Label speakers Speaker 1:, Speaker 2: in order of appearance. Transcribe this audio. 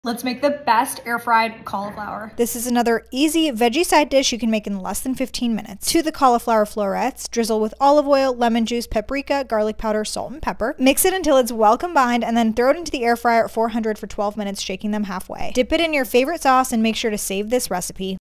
Speaker 1: Let's make the best air-fried cauliflower.
Speaker 2: This is another easy veggie side dish you can make in less than 15 minutes. To the cauliflower florets, drizzle with olive oil, lemon juice, paprika, garlic powder, salt, and pepper. Mix it until it's well combined and then throw it into the air fryer at 400 for 12 minutes, shaking them halfway. Dip it in your favorite sauce and make sure to save this recipe.